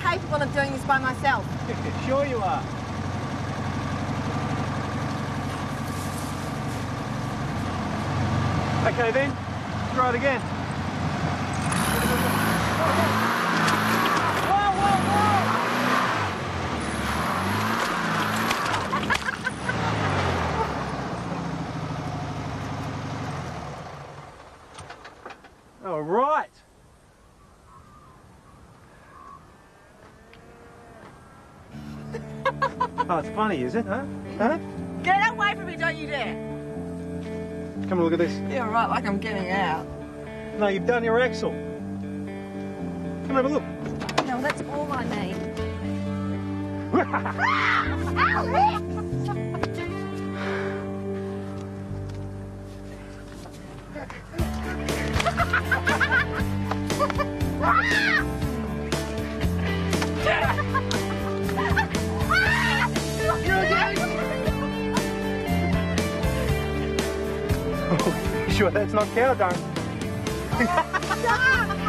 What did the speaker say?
capable of doing this by myself. Sure you are. Okay then, try it again. Whoa, whoa, whoa! All right. Oh, it's funny, is it, huh? Huh? Get away from me, don't you dare. Come and look at this. Yeah, right, like I'm getting out. No, you've done your axle. Come have a look. No, that's all I need. Sure that's not cow dung?